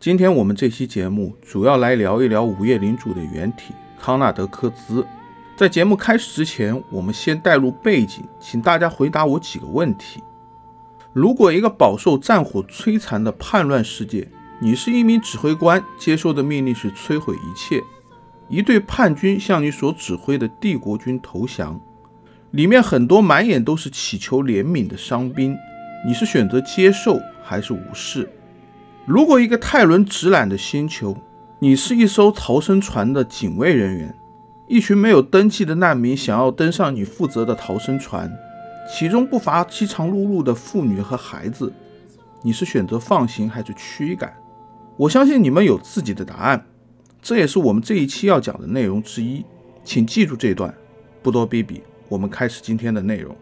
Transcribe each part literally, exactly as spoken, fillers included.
今天我们这期节目主要来聊一聊午夜领主的原体康纳德·科兹。在节目开始之前，我们先带入背景，请大家回答我几个问题。如果一个饱受战火摧残的叛乱世界，你是一名指挥官，接受的命令是摧毁一切，一队叛军向你所指挥的帝国军投降，里面很多满眼都是祈求怜悯的伤兵，你是选择接受还是无视？如果一个泰伦直揽的星球，你是一艘逃生船的警卫人员，一群没有登记的难民想要登上你负责的逃生船，其中不乏饥肠辘辘的妇女和孩子，你是选择放行还是驱赶？我相信你们有自己的答案，这也是我们这一期要讲的内容之一，请记住这段，不多逼逼，我们开始今天的内容。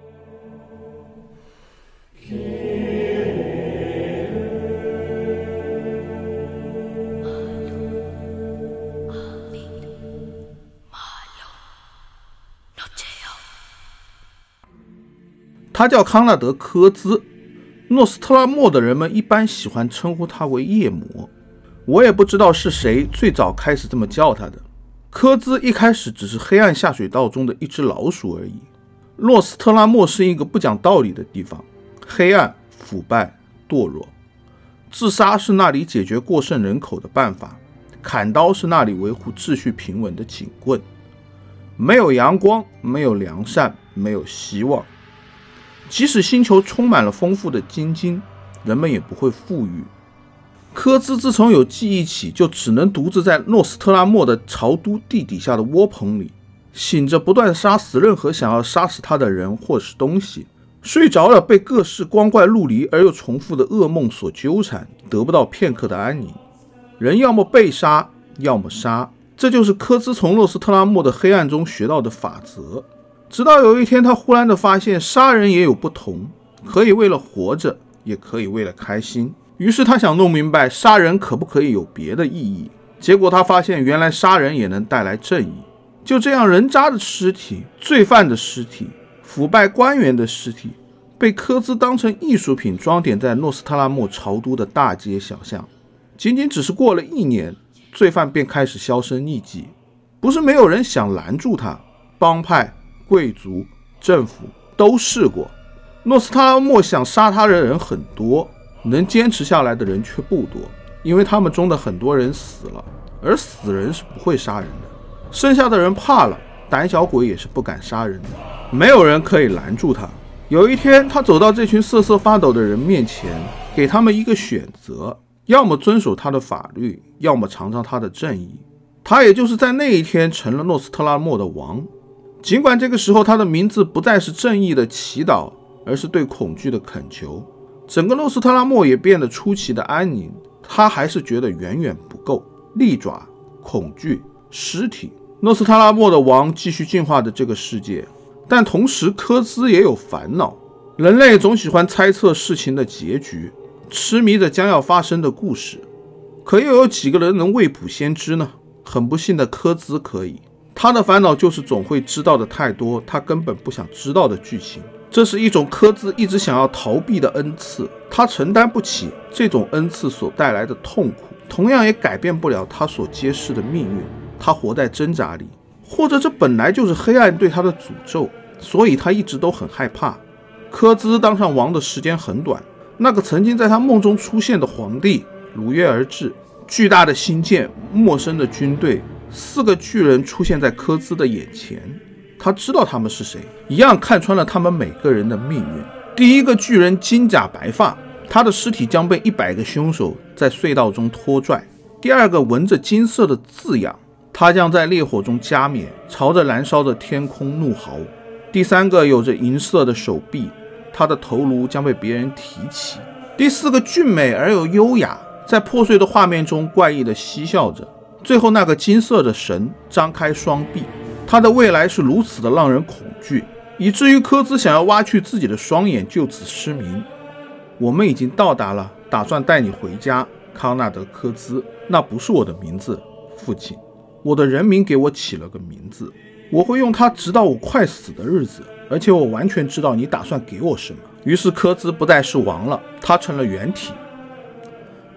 他叫康纳德·科兹，诺斯特拉莫的人们一般喜欢称呼他为夜魔，我也不知道是谁最早开始这么叫他的。科兹一开始只是黑暗下水道中的一只老鼠而已。诺斯特拉莫是一个不讲道理的地方，黑暗、腐败、堕落，自杀是那里解决过剩人口的办法，砍刀是那里维护秩序平稳的警棍。没有阳光，没有良善，没有希望。即使星球充满了丰富的金晶，人们也不会富裕。科兹自从有记忆起，就只能独自在诺斯特拉莫的朝都地底下的窝棚里，醒着不断杀死任何想要杀死他的人或是东西，睡着了被各式光怪陆离而又重复的噩梦所纠缠，得不到片刻的安宁。人要么被杀，要么杀，这就是科兹从诺斯特拉莫的黑暗中学到的法则。直到有一天，他忽然的发现杀人也有不同，可以为了活着，也可以为了开心。于是他想弄明白杀人可不可以有别的意义。结果他发现原来杀人也能带来正义。就这样，人渣的尸体、罪犯的尸体、腐败官员的尸体被科兹当成艺术品装点在诺斯特拉莫朝都的大街小巷。仅仅只是过了一年，罪犯便开始销声匿迹。不是没有人想拦住他，帮派、贵族、政府都试过。诺斯特拉莫想杀他的人很多，能坚持下来的人却不多，因为他们中的很多人死了，而死人是不会杀人的。剩下的人怕了，胆小鬼也是不敢杀人的，没有人可以拦住他。有一天，他走到这群瑟瑟发抖的人面前，给他们一个选择，要么遵守他的法律，要么尝尝他的正义。他也就是在那一天成了诺斯特拉莫的王。尽管这个时候他的名字不再是正义的祈祷，而是对恐惧的恳求，整个诺斯特拉莫也变得出奇的安宁，他还是觉得远远不够。利爪、恐惧、尸体，诺斯特拉莫的王继续进化的这个世界，但同时科兹也有烦恼。人类总喜欢猜测事情的结局，痴迷着将要发生的故事，可又有几个人能未卜先知呢？很不幸的科兹可以。他的烦恼就是总会知道的太多他根本不想知道的剧情，这是一种科兹一直想要逃避的恩赐，他承担不起这种恩赐所带来的痛苦，同样也改变不了他所揭示的命运。他活在挣扎里，或者这本来就是黑暗对他的诅咒，所以他一直都很害怕。科兹当上王的时间很短，那个曾经在他梦中出现的皇帝如约而至，巨大的星舰，陌生的军队，四个巨人出现在科兹的眼前，他知道他们是谁，一样看穿了他们每个人的命运。第一个巨人金甲白发，他的尸体将被一百个凶手在隧道中拖拽。第二个纹着金色的字样，他将在烈火中加冕，朝着燃烧的天空怒嚎。第三个有着银色的手臂，他的头颅将被别人提起。第四个俊美而又优雅，在破碎的画面中怪异地嬉笑着。最后那个金色的神张开双臂，他的未来是如此的让人恐惧，以至于科兹想要挖去自己的双眼，就此失明。我们已经到达了，打算带你回家，康纳德·科兹。那不是我的名字，父亲，我的人民给我起了个名字，我会用它直到我快死的日子，而且我完全知道你打算给我什么。于是科兹不再是王了，他成了原体。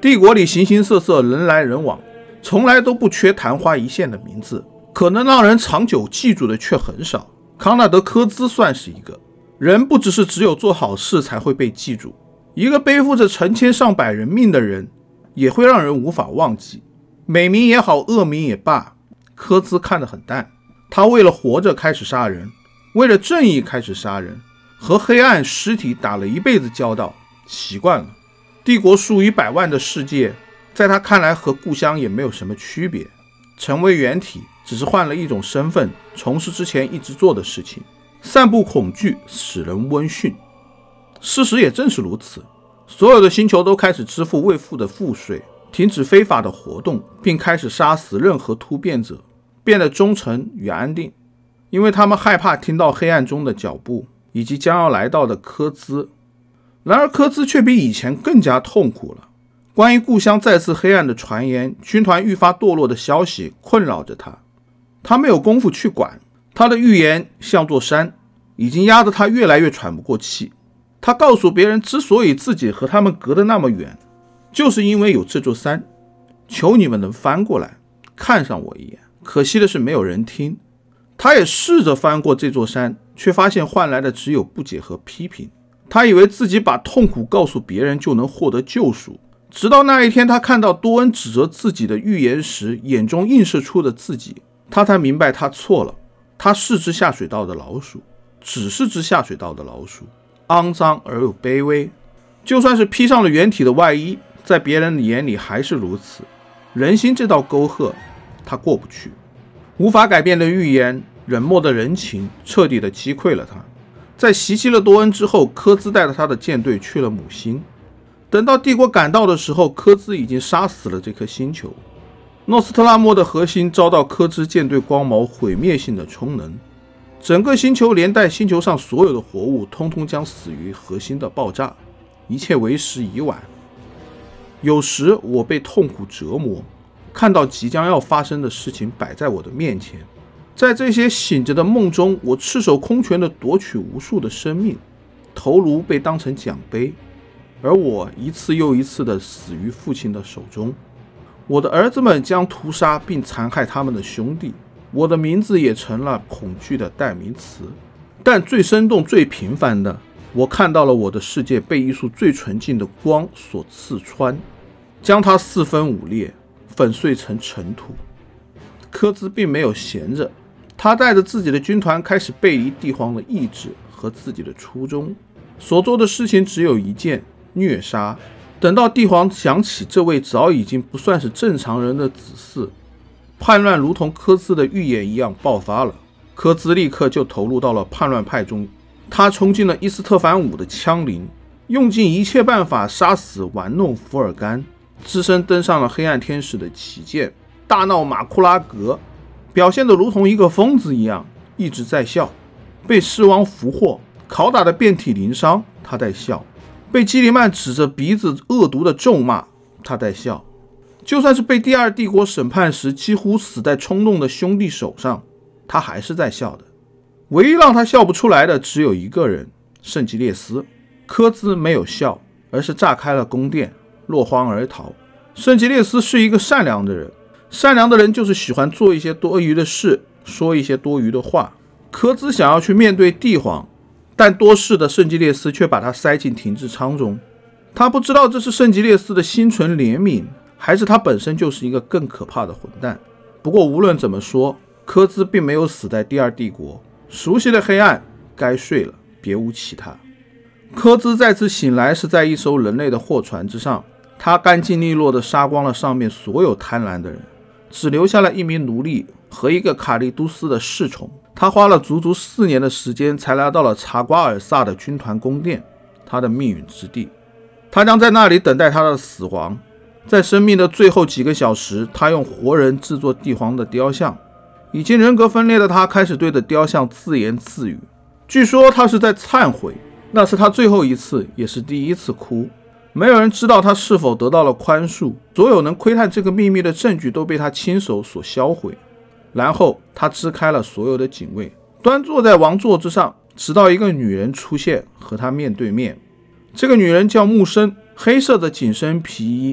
帝国里形形色色，人来人往，从来都不缺昙花一现的名字，可能让人长久记住的却很少。康纳德·科兹算是一个。人不只是只有做好事才会被记住，一个背负着成千上百人命的人也会让人无法忘记。美名也好，恶名也罢，科兹看得很淡。他为了活着开始杀人，为了正义开始杀人，和黑暗尸体打了一辈子交道，习惯了。帝国数以百万的世界，在他看来和故乡也没有什么区别。成为原体只是换了一种身份，从事之前一直做的事情，散布恐惧，使人温驯。事实也正是如此，所有的星球都开始支付未付的赋税，停止非法的活动，并开始杀死任何突变者，变得忠诚与安定，因为他们害怕听到黑暗中的脚步以及将要来到的科兹。然而科兹却比以前更加痛苦了。关于故乡再次黑暗的传言，军团愈发堕落的消息困扰着他，他没有功夫去管。他的预言像座山，已经压得他越来越喘不过气。他告诉别人，之所以自己和他们隔得那么远，就是因为有这座山，求你们能翻过来看上我一眼。可惜的是没有人听。他也试着翻过这座山，却发现换来的只有不解和批评。他以为自己把痛苦告诉别人就能获得救赎，直到那一天他看到多恩指责自己的预言时眼中映射出的自己，他才明白他错了。他是只下水道的老鼠，只是只下水道的老鼠，肮脏而又卑微。就算是披上了原体的外衣，在别人的眼里还是如此。人心这道沟壑他过不去。无法改变的预言，冷漠的人情彻底地击溃了他。在袭击了多恩之后，科兹带着他的舰队去了母星。等到帝国赶到的时候，科兹已经杀死了这颗星球。诺斯特拉莫的核心遭到科兹舰队光芒毁灭性的冲能，整个星球连带星球上所有的活物通通将死于核心的爆炸，一切为时已晚。有时我被痛苦折磨，看到即将要发生的事情摆在我的面前，在这些醒着的梦中，我赤手空拳地夺取无数的生命，头颅被当成奖杯，而我一次又一次地死于父亲的手中。我的儿子们将屠杀并残害他们的兄弟，我的名字也成了恐惧的代名词。但最生动最平凡的，我看到了我的世界被一束最纯净的光所刺穿，将它四分五裂，粉碎成尘土。科兹并没有闲着，他带着自己的军团开始背离帝皇的意志和自己的初衷，所做的事情只有一件：虐杀。等到帝皇想起这位早已经不算是正常人的子嗣，叛乱如同科兹的预言一样爆发了。科兹立刻就投入到了叛乱派中，他冲进了伊斯特凡五的枪林，用尽一切办法杀死玩弄福尔甘，只身登上了黑暗天使的旗舰，大闹马库拉格，表现得如同一个疯子一样，一直在笑。被狮王俘获，拷打得遍体鳞伤，他在笑。被基里曼指着鼻子恶毒的咒骂，他在笑。就算是被第二帝国审判时几乎死在冲动的兄弟手上，他还是在笑的。唯一让他笑不出来的只有一个人，圣吉列斯。科兹没有笑，而是炸开了宫殿，落荒而逃。圣吉列斯是一个善良的人，善良的人就是喜欢做一些多余的事，说一些多余的话。科兹想要去面对帝皇，但多事的圣吉列斯却把他塞进停滞舱中。他不知道这是圣吉列斯的心存怜悯，还是他本身就是一个更可怕的混蛋。不过无论怎么说，科兹并没有死在第二帝国。熟悉的黑暗该睡了，别无其他。科兹再次醒来是在一艘人类的货船之上，他干净利落地杀光了上面所有贪婪的人，只留下了一名奴隶和一个卡利都斯的侍从。他花了足足四年的时间才来到了查瓜尔萨的军团宫殿，他的命运之地。他将在那里等待他的死亡。在生命的最后几个小时，他用活人制作帝皇的雕像。已经人格分裂的他开始对着雕像自言自语，据说他是在忏悔，那是他最后一次也是第一次哭。没有人知道他是否得到了宽恕，所有能窥探这个秘密的证据都被他亲手所销毁。然后他支开了所有的警卫，端坐在王座之上，直到一个女人出现和他面对面。这个女人叫木生，黑色的紧身皮衣，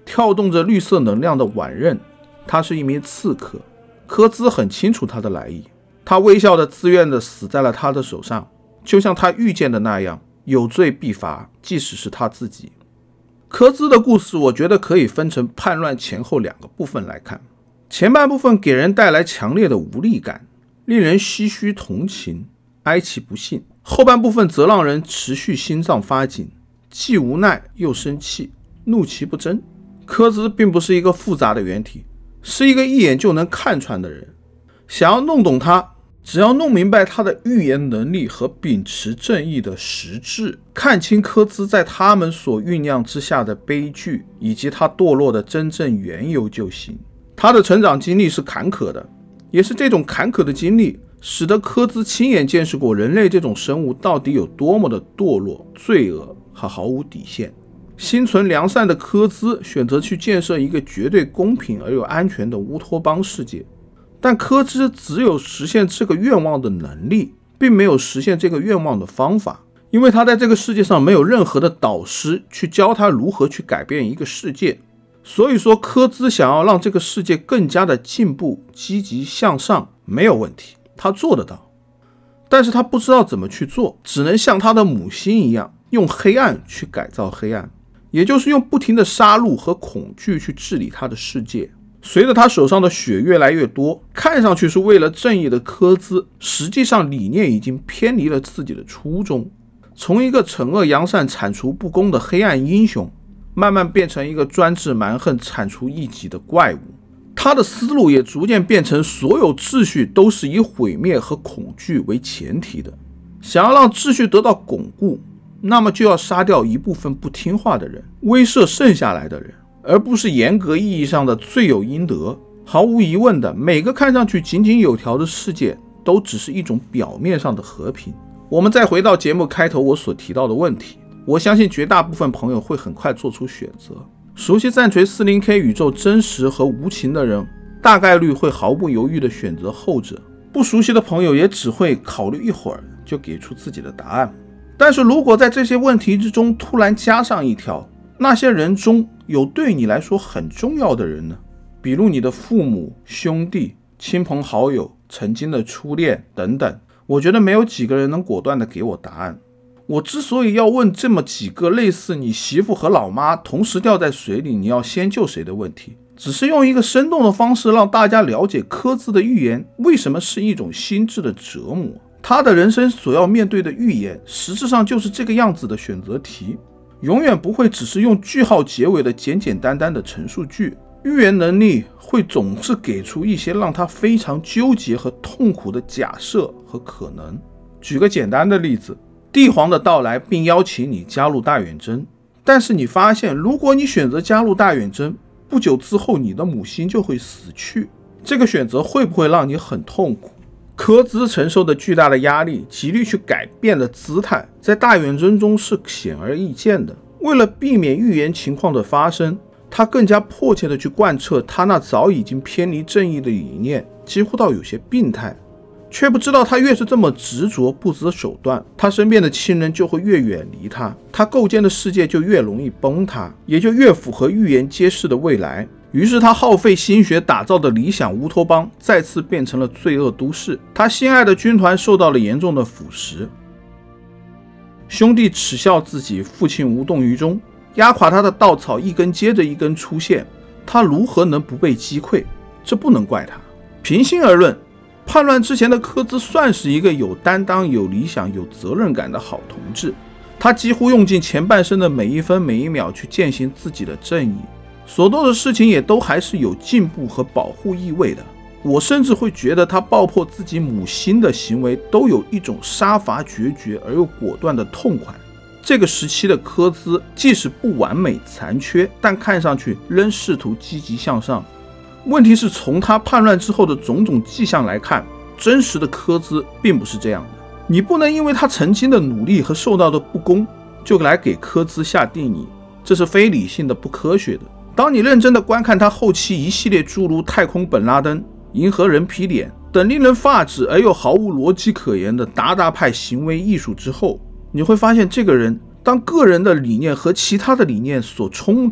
跳动着绿色能量的腕刃，他是一名刺客。科兹很清楚他的来意，他微笑的自愿的死在了他的手上，就像他预见的那样，有罪必罚，即使是他自己。科兹的故事我觉得可以分成叛乱前后两个部分来看。前半部分给人带来强烈的无力感，令人唏嘘同情，哀其不幸。后半部分则让人持续心脏发紧，既无奈又生气，怒其不争。科兹并不是一个复杂的原体，是一个一眼就能看穿的人。想要弄懂他，只要弄明白他的预言能力和秉持正义的实质，看清科兹在他们所酝酿之下的悲剧，以及他堕落的真正缘由就行。他的成长经历是坎坷的，也是这种坎坷的经历使得科兹亲眼见识过人类这种生物到底有多么的堕落、罪恶和毫无底线。心存良善的科兹选择去建设一个绝对公平而又安全的乌托邦世界，但科兹只有实现这个愿望的能力，并没有实现这个愿望的方法，因为他在这个世界上没有任何的导师去教他如何去改变一个世界。所以说科兹想要让这个世界更加的进步、积极向上没有问题，他做得到，但是他不知道怎么去做，只能像他的母亲一样，用黑暗去改造黑暗，也就是用不停的杀戮和恐惧去治理他的世界。随着他手上的血越来越多，看上去是为了正义的科兹，实际上理念已经偏离了自己的初衷，从一个惩恶扬善、铲除不公的黑暗英雄，慢慢变成一个专制蛮横、铲除异己的怪物。他的思路也逐渐变成所有秩序都是以毁灭和恐惧为前提的。想要让秩序得到巩固，那么就要杀掉一部分不听话的人，威慑剩下来的人，而不是严格意义上的罪有应得。毫无疑问的，每个看上去井井有条的世界都只是一种表面上的和平。我们再回到节目开头我所提到的问题，我相信绝大部分朋友会很快做出选择。熟悉战锤 四十 K 宇宙真实和无情的人，大概率会毫不犹豫地选择后者。不熟悉的朋友也只会考虑一会儿就给出自己的答案。但是如果在这些问题之中突然加上一条，那些人中有对你来说很重要的人呢？比如你的父母、兄弟、亲朋好友、曾经的初恋等等，我觉得没有几个人能果断地给我答案。我之所以要问这么几个类似你媳妇和老妈同时掉在水里，你要先救谁的问题，只是用一个生动的方式让大家了解科兹的预言为什么是一种心智的折磨。他的人生所要面对的预言实质上就是这个样子的选择题，永远不会只是用句号结尾的简简单单的陈述句。预言能力会总是给出一些让他非常纠结和痛苦的假设和可能。举个简单的例子，帝皇的到来并邀请你加入大远征，但是你发现如果你选择加入大远征，不久之后你的母亲就会死去，这个选择会不会让你很痛苦？科兹承受的巨大的压力，极力去改变的姿态，在大远征中是显而易见的。为了避免预言情况的发生，他更加迫切地去贯彻他那早已经偏离正义的理念，几乎到有些病态。却不知道他越是这么执着不择手段，他身边的亲人就会越远离他，他构建的世界就越容易崩塌，也就越符合预言揭示的未来。于是他耗费心血打造的理想乌托邦再次变成了罪恶都市，他心爱的军团受到了严重的腐蚀，兄弟耻笑自己父亲无动于衷，压垮他的稻草一根接着一根出现，他如何能不被击溃？这不能怪他。平心而论，叛乱之前的科兹算是一个有担当、有理想、有责任感的好同志，他几乎用尽前半生的每一分每一秒去践行自己的正义，所做的事情也都还是有进步和保护意味的。我甚至会觉得他爆破自己母亲的行为都有一种杀伐决绝而又果断的痛快。这个时期的科兹即使不完美残缺，但看上去仍试图积极向上。问题是从他叛乱之后的种种迹象来看，真实的科兹并不是这样的。你不能因为他曾经的努力和受到的不公就来给科兹下定义，这是非理性的、不科学的。当你认真地观看他后期一系列诸如太空本拉登、银河人皮脸等令人发指而又毫无逻辑可言的达达派行为艺术之后，你会发现这个人当个人的理念和其他的理念所冲突，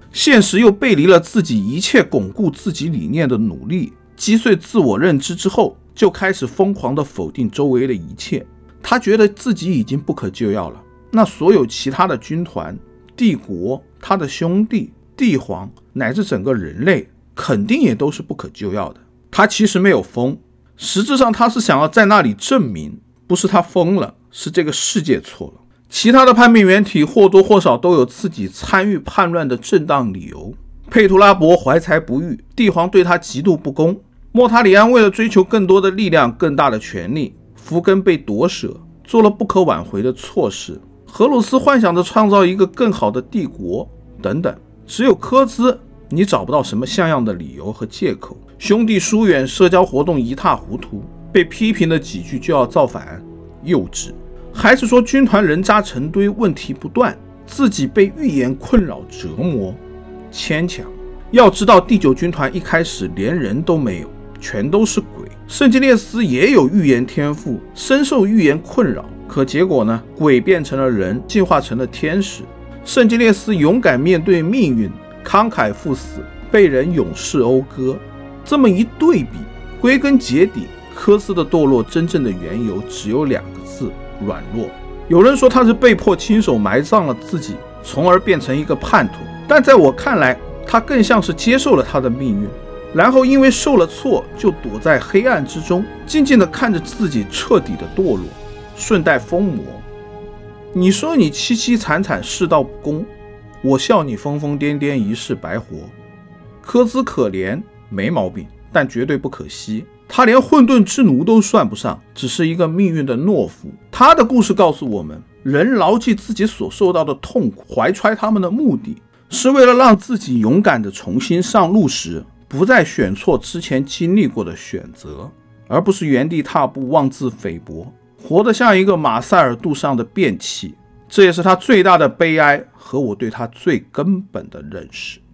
现实又背离了自己一切巩固自己理念的努力，击碎自我认知之后，就开始疯狂地否定周围的一切。他觉得自己已经不可救药了，那所有其他的军团、帝国、他的兄弟、帝皇乃至整个人类肯定也都是不可救药的。他其实没有疯，实质上他是想要在那里证明，不是他疯了，是这个世界错了。其他的叛变原体或多或少都有自己参与叛乱的正当理由。佩图拉伯怀才不遇，帝皇对他极度不公。莫塔里安为了追求更多的力量、更大的权力，福根被夺舍，做了不可挽回的错事。荷鲁斯幻想着创造一个更好的帝国，等等。只有科兹，你找不到什么像样的理由和借口。兄弟疏远，社交活动一塌糊涂，被批评了几句就要造反，幼稚。还是说军团人渣成堆，问题不断，自己被预言困扰折磨，牵强。要知道第九军团一开始连人都没有，全都是鬼。圣吉列斯也有预言天赋，深受预言困扰，可结果呢？鬼变成了人，进化成了天使。圣吉列斯勇敢面对命运，慷慨赴死，被人勇士讴歌。这么一对比，归根结底，科斯的堕落真正的缘由只有两个字：软弱。有人说他是被迫亲手埋葬了自己，从而变成一个叛徒，但在我看来，他更像是接受了他的命运，然后因为受了挫，就躲在黑暗之中，静静地看着自己彻底的堕落，顺带疯魔。你说你凄凄惨惨世道不公，我笑你疯疯癫癫一世白活。科兹可怜没毛病，但绝对不可惜。他连混沌之奴都算不上，只是一个命运的懦夫。他的故事告诉我们，人牢记自己所受到的痛苦，怀揣他们的目的，是为了让自己勇敢地重新上路时，不再选错之前经历过的选择，而不是原地踏步妄自菲薄，活得像一个马塞尔肚上的便器。这也是他最大的悲哀和我对他最根本的认识。